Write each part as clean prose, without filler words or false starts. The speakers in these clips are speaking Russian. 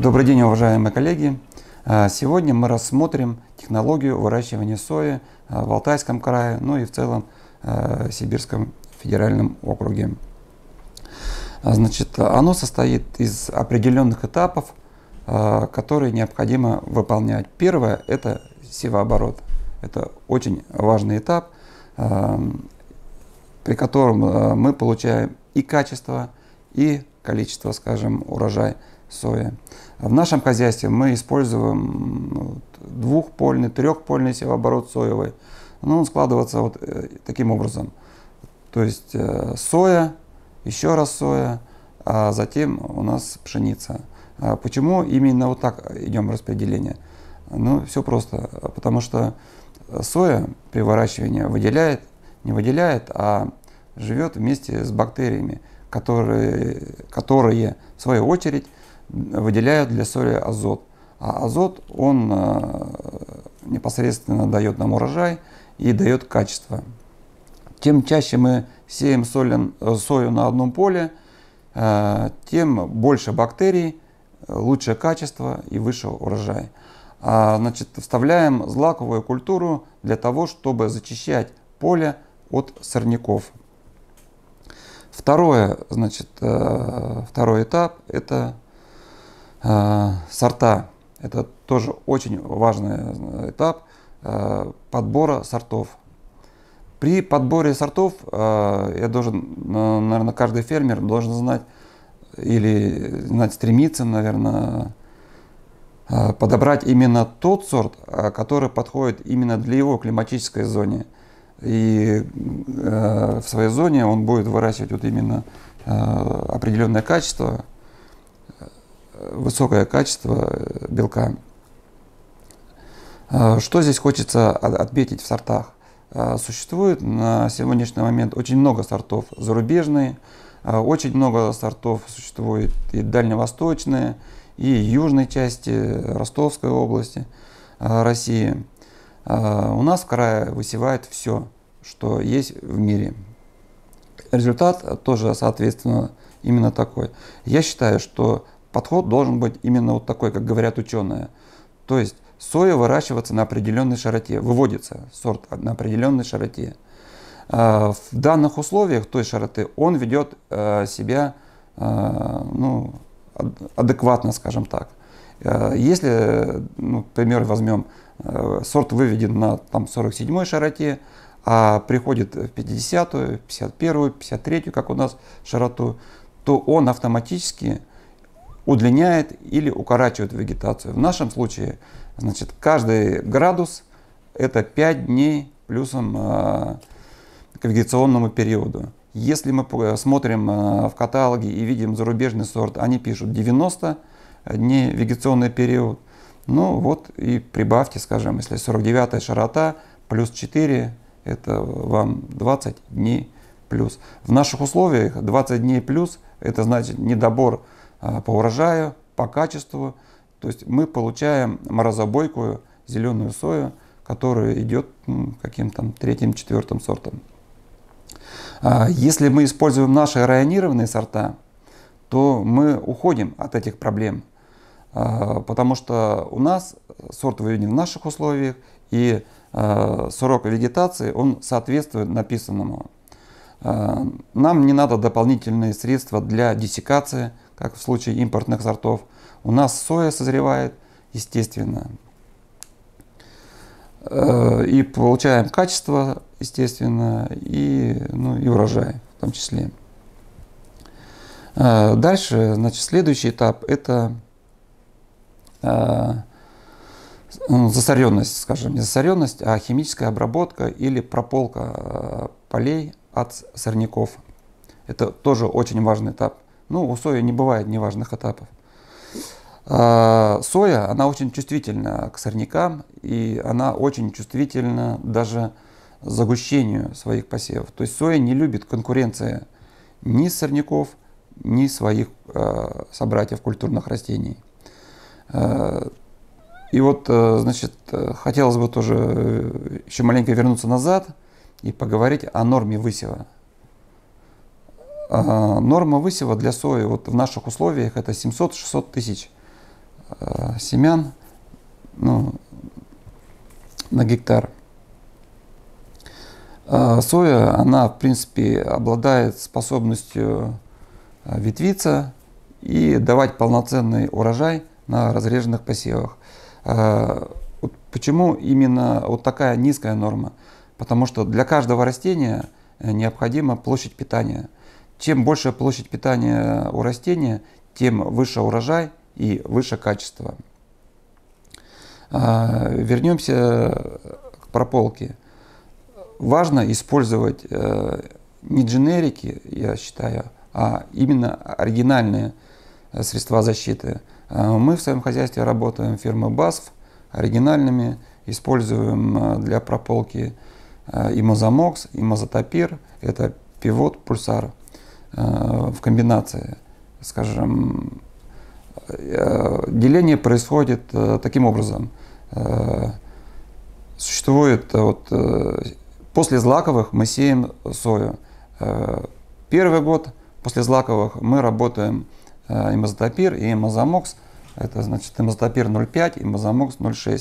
Добрый день, уважаемые коллеги! Сегодня мы рассмотрим технологию выращивания сои в Алтайском крае, ну и в целом Сибирском федеральном округе. Значит, оно состоит из определенных этапов, которые необходимо выполнять. Первое – это севооборот. Это очень важный этап, при котором мы получаем и качество, и количество, скажем, урожая сои. В нашем хозяйстве мы используем двухпольный, трехпольный севооборот соевый. Он складывается вот таким образом. То есть соя, еще раз соя, а затем у нас пшеница. Почему именно вот так идем распределение? Ну, все просто. Потому что соя при выращивании не выделяет, а живет вместе с бактериями, которые в свою очередь выделяют для сои азот. А азот, он непосредственно дает нам урожай и дает качество. Чем чаще мы сеем сою на одном поле, тем больше бактерий, лучшее качество и выше урожай. Значит, вставляем злаковую культуру для того, чтобы зачищать поле от сорняков. Второй этап – это сорта. Это тоже очень важный этап подбора сортов. При подборе сортов наверное, каждый фермер должен знать стремиться, наверное, подобрать именно тот сорт, который подходит именно для его климатической зоне. И в своей зоне он будет выращивать вот именно определенное качество, высокое качество белка. Что здесь хочется отметить в сортах? Существует на сегодняшний момент очень много сортов зарубежные, очень много сортов существует и дальневосточные, и южной части Ростовской области России. У нас в крае высевает все, что есть в мире. Результат тоже, соответственно, именно такой. Я считаю, что подход должен быть именно вот такой, как говорят ученые. То есть соя выращивается на определенной широте, выводится сорт на определенной широте. В данных условиях той широты он ведет себя адекватно, скажем так. Если, к примеру, возьмем, сорт выведен на 47-й широте, а приходит в 50-ю, 51-ю, 53-ю, как у нас широту, то он автоматически удлиняет или укорачивает вегетацию. В нашем случае, значит, каждый градус – это 5 дней плюсом к вегетационному периоду. Если мы смотрим в каталоге и видим зарубежный сорт, они пишут 90 дней вегетационный период. Ну вот и прибавьте, скажем, если 49-я широта плюс 4, это вам 20 дней плюс. В наших условиях 20 дней плюс – это значит недобор по урожаю, по качеству. То есть мы получаем морозобойкую зеленую сою, которая идет каким-то третьим, четвертым сортом. Если мы используем наши районированные сорта, то мы уходим от этих проблем, потому что у нас сорт выведен в наших условиях, и срок вегетации он соответствует написанному. Нам не надо дополнительные средства для диссекации, как в случае импортных сортов. У нас соя созревает естественно. И получаем качество, естественно, и урожай в том числе. Дальше, значит, следующий этап – это засоренность, скажем, не засоренность, а химическая обработка или прополка полей от сорняков. Это тоже очень важный этап. У сои не бывает неважных этапов. Соя, она очень чувствительна к сорнякам, и она очень чувствительна даже к загущению своих посевов. То есть соя не любит конкуренции ни сорняков, ни своих собратьев культурных растений. И вот, значит, хотелось бы тоже еще маленько вернуться назад и поговорить о норме высева. Норма высева для сои вот в наших условиях это 700-600 тысяч семян, ну, на гектар. Соя, она в принципе обладает способностью ветвиться и давать полноценный урожай на разреженных посевах. Вот почему именно вот такая низкая норма? Потому что для каждого растения необходима площадь питания. Чем больше площадь питания у растения, тем выше урожай и выше качество. Вернемся к прополке. Важно использовать не дженерики, я считаю, а именно оригинальные средства защиты. Мы в своем хозяйстве работаем фирмы BASF оригинальными, используем для прополки имозамокс, имозотопир, это пивот, пульсар в комбинации. Скажем, деление происходит таким образом. Существует после злаковых мы сеем сою. Первый год после злаковых мы работаем имозотопир и имозамокс. Это значит имозотопир 0,5, имозамокс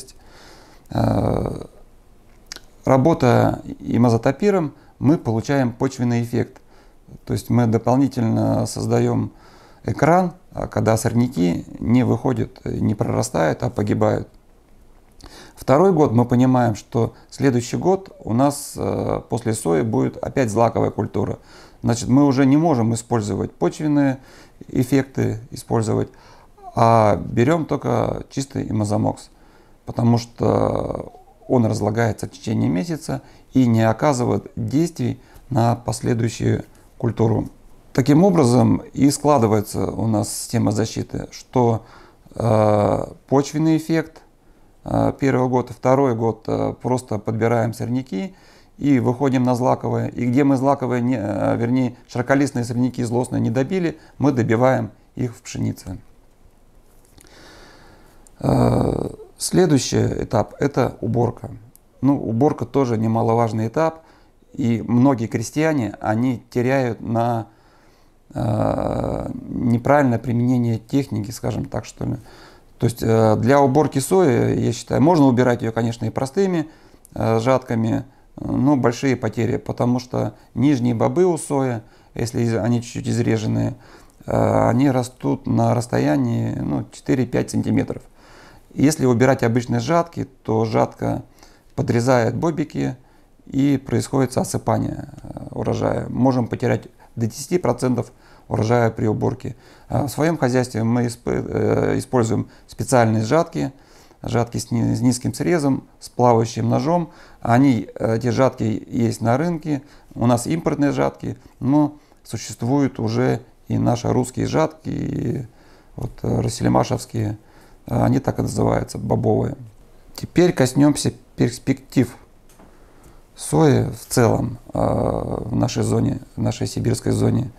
0,6. Работая имозотопиром, мы получаем почвенный эффект. То есть мы дополнительно создаем экран, когда сорняки не выходят, не прорастают, а погибают. Второй год мы понимаем, что следующий год у нас после сои будет опять злаковая культура. Значит, мы уже не можем использовать почвенные эффекты, а берем только чистый имозамокс, потому что он разлагается в течение месяца и не оказывает действий на последующую культуру. Таким образом и складывается у нас система защиты, что почвенный эффект первый год, второй год просто подбираем сорняки и выходим на злаковые. И где мы злаковые, вернее широколистные сорняки злостные не добили, мы добиваем их в пшенице. Следующий этап – это уборка. Ну, уборка тоже немаловажный этап, и многие крестьяне, они теряют на неправильное применение техники, скажем так, что ли. То есть для уборки сои, я считаю, можно убирать ее, конечно, и простыми жатками, но большие потери, потому что нижние бобы у сои, если они чуть-чуть изреженные, они растут на расстоянии 4-5 сантиметров. Если убирать обычные жатки, то жатка подрезает бобики и происходит осыпание урожая. Можем потерять до 10% урожая при уборке. В своем хозяйстве мы используем специальные жатки с низким срезом, с плавающим ножом. Эти жатки есть на рынке, у нас импортные жатки, но существуют уже и наши русские жатки, россельмашевские, они так и называются, бобовые. Теперь коснемся перспектив сои в целом в нашей зоне, в нашей сибирской зоне.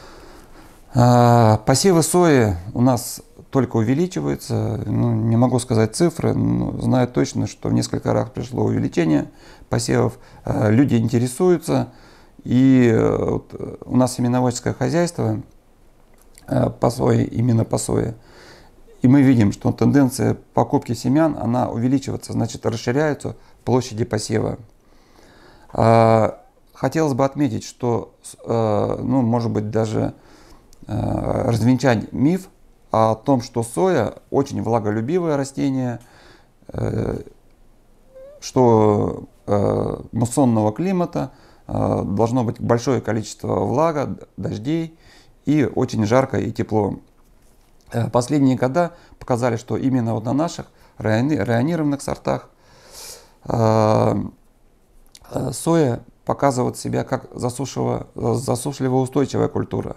Посевы сои у нас только увеличиваются. Не могу сказать цифры, но знаю точно, что в несколько раз пришло увеличение посевов. Люди интересуются. И у нас семеноводческое хозяйство по сое, именно по сое. И мы видим, что тенденция покупки семян, она увеличивается, значит расширяются площади посева. Хотелось бы отметить, что, может быть, даже развенчать миф о том, что соя очень влаголюбивое растение, что муссонного климата, должно быть большое количество влага, дождей и очень жарко и тепло. Последние года показали, что именно на наших районированных сортах соя показывает себя как засушливоустойчивая культура.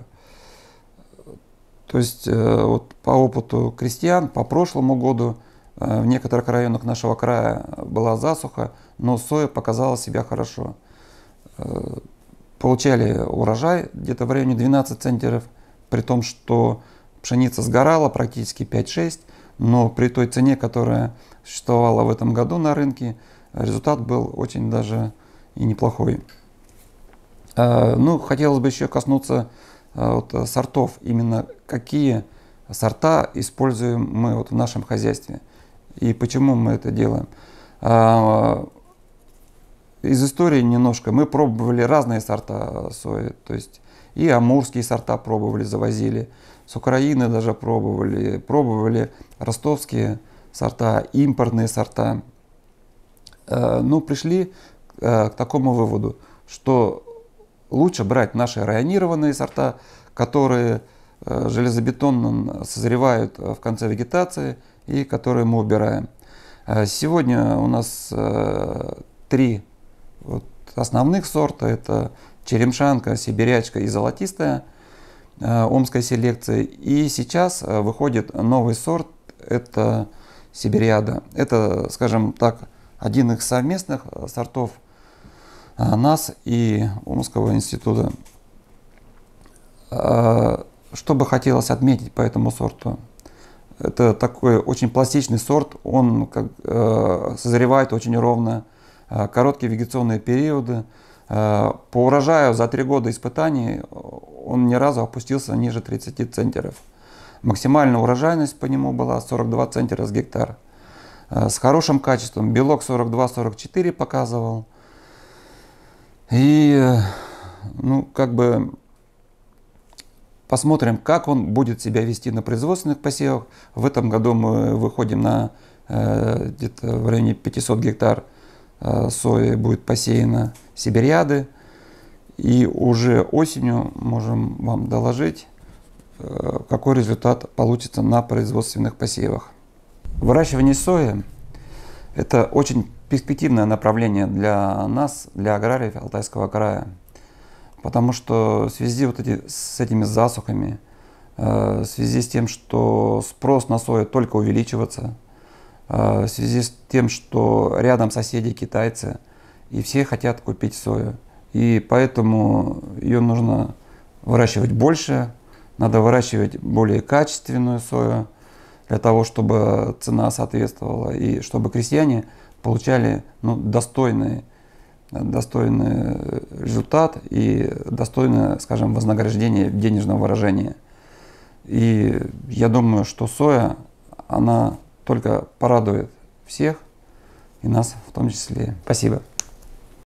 То есть по опыту крестьян по прошлому году в некоторых районах нашего края была засуха, но соя показала себя хорошо. Получали урожай где-то в районе 12 центнеров, при том, что пшеница сгорала практически 5-6, но при той цене, которая существовала в этом году на рынке, результат был очень даже и неплохой. Хотелось бы еще коснуться сортов, именно какие сорта используем мы вот в нашем хозяйстве. И почему мы это делаем? Из истории немножко. Мы пробовали разные сорта сои, то есть и амурские сорта пробовали, завозили, с Украины даже пробовали ростовские сорта, импортные сорта. Ну, пришли к такому выводу, что лучше брать наши районированные сорта, которые железобетонно созревают в конце вегетации и которые мы убираем. Сегодня у нас 3 основных сорта. Это черемшанка, сибирячка и золотистая омской селекции. И сейчас выходит новый сорт, это сибириада. Это, скажем так, один из совместных сортов нас и Омского института. Что бы хотелось отметить по этому сорту? Это такой очень пластичный сорт, он созревает очень ровно, короткие вегетационные периоды. По урожаю за 3 года испытаний он ни разу опустился ниже 30 центнеров. Максимальная урожайность по нему была 42 центнера с гектара. С хорошим качеством, белок 42-44 показывал. И ну, как бы посмотрим, как он будет себя вести на производственных посевах. В этом году мы выходим на где-то в районе 500 гектар сои будет посеяно сибириады. И уже осенью можем вам доложить, какой результат получится на производственных посевах. Выращивание сои – это очень перспективное направление для нас, для аграриев Алтайского края. Потому что в связи с этими засухами, в связи с тем, что спрос на сою только увеличивается, в связи с тем, что рядом соседи китайцы, и все хотят купить сою. И поэтому ее нужно выращивать больше, надо выращивать более качественную сою, для того, чтобы цена соответствовала, и чтобы крестьяне получали достойный результат и достойное, скажем, вознаграждение в денежном выражении. И я думаю, что соя, она только порадует всех, и нас в том числе. Спасибо.